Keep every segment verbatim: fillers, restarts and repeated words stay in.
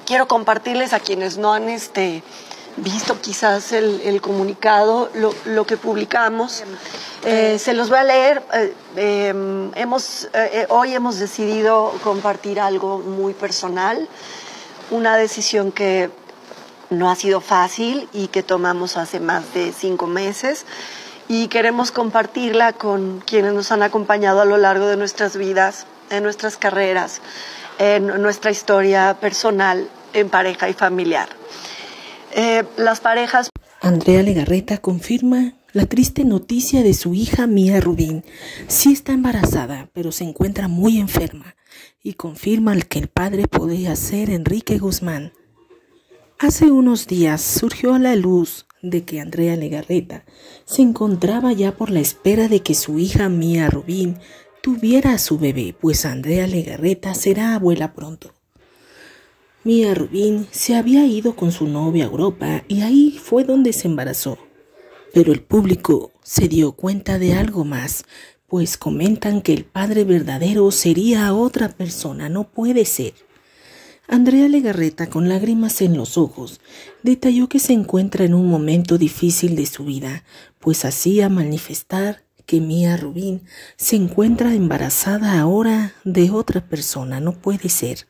quiero compartirles a quienes no han este, visto quizás el, el comunicado, lo, lo que publicamos. Eh, se los voy a leer. Eh, eh, hemos, eh, hoy hemos decidido compartir algo muy personal, una decisión que no ha sido fácil y que tomamos hace más de cinco meses y queremos compartirla con quienes nos han acompañado a lo largo de nuestras vidas, en nuestras carreras, en nuestra historia personal, en pareja y familiar. Eh, las parejas... Andrea Legarreta confirma la triste noticia de su hija Mía Rubín. Sí está embarazada, pero se encuentra muy enferma y confirma que el padre podría ser Enrique Guzmán. Hace unos días surgió a la luz de que Andrea Legarreta se encontraba ya por la espera de que su hija Mía Rubín tuviera a su bebé, pues Andrea Legarreta será abuela pronto. Mía Rubín se había ido con su novia a Europa y ahí fue donde se embarazó. Pero el público se dio cuenta de algo más, pues comentan que el padre verdadero sería otra persona, no puede ser. Andrea Legarreta, con lágrimas en los ojos, detalló que se encuentra en un momento difícil de su vida, pues hacía manifestar que Mía Rubín se encuentra embarazada ahora de otra persona, no puede ser.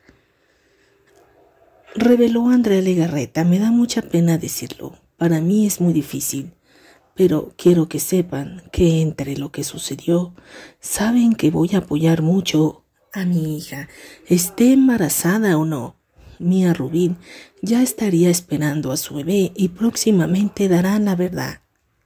Reveló Andrea Legarreta: me da mucha pena decirlo, para mí es muy difícil, pero quiero que sepan que entre lo que sucedió, saben que voy a apoyar mucho a mi hija, esté embarazada o no. Mía Rubín ya estaría esperando a su bebé y próximamente darán la verdad.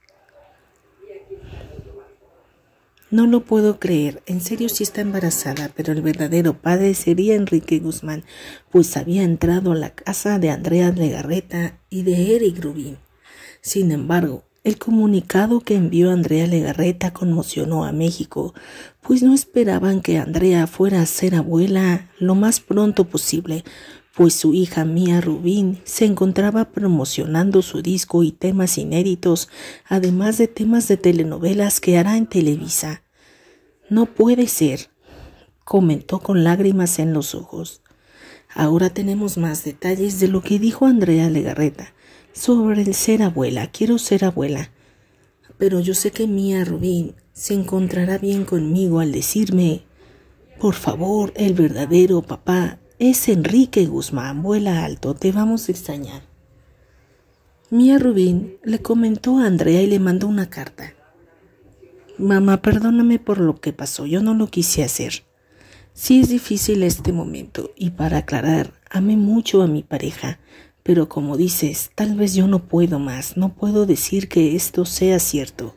No lo puedo creer, en serio sí está embarazada, pero el verdadero padre sería Enrique Guzmán, pues había entrado a la casa de Andrea Legarreta y de Eric Rubín. Sin embargo, el comunicado que envió Andrea Legarreta conmocionó a México, pues no esperaban que Andrea fuera a ser abuela lo más pronto posible, pues su hija Mía Rubín se encontraba promocionando su disco y temas inéditos, además de temas de telenovelas que hará en Televisa. No puede ser, comentó con lágrimas en los ojos. Ahora tenemos más detalles de lo que dijo Andrea Legarreta sobre el ser abuela. Quiero ser abuela, pero yo sé que Mía Rubín se encontrará bien conmigo al decirme: por favor, el verdadero papá es Enrique Guzmán, vuela alto, te vamos a extrañar. Mía Rubín le comentó a Andrea y le mandó una carta. Mamá, perdóname por lo que pasó, yo no lo quise hacer. Sí es difícil este momento y para aclarar, amé mucho a mi pareja, pero como dices, tal vez yo no puedo más, no puedo decir que esto sea cierto.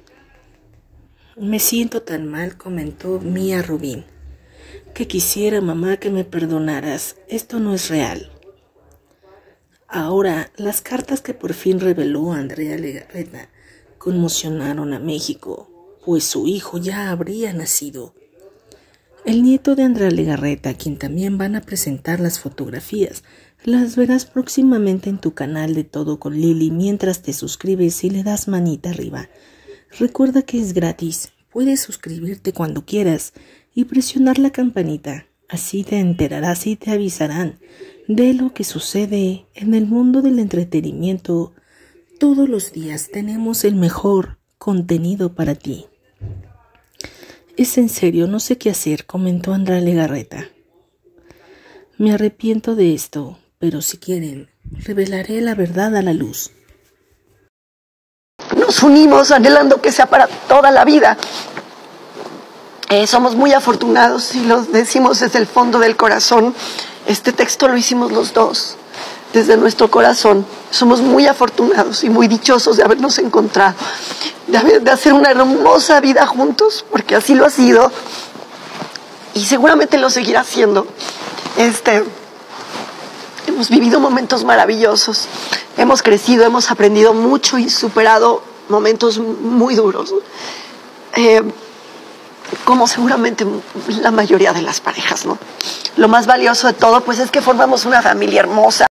Me siento tan mal, comentó Mía Rubín, que quisiera, mamá, que me perdonaras, esto no es real. Ahora, las cartas que por fin reveló Andrea Legarreta conmocionaron a México, pues su hijo ya habría nacido. El nieto de Andrea Legarreta, a quien también van a presentar las fotografías, las verás próximamente en tu canal de Todo con Lili mientras te suscribes y le das manita arriba. Recuerda que es gratis, puedes suscribirte cuando quieras y presionar la campanita, así te enterarás y te avisarán de lo que sucede en el mundo del entretenimiento. Todos los días tenemos el mejor contenido para ti. Es en serio, no sé qué hacer, comentó Andrea Legarreta. Me arrepiento de esto, pero si quieren, revelaré la verdad a la luz. Nos unimos anhelando que sea para toda la vida. Eh, somos muy afortunados y lo decimos desde el fondo del corazón. Este texto lo hicimos los dos, desde nuestro corazón. Somos muy afortunados y muy dichosos de habernos encontrado, de, haber, de hacer una hermosa vida juntos, porque así lo ha sido y seguramente lo seguirá siendo. Este, hemos vivido momentos maravillosos, hemos crecido, hemos aprendido mucho y superado momentos muy duros. Eh, como seguramente la mayoría de las parejas, ¿no? Lo más valioso de todo, pues, es que formamos una familia hermosa.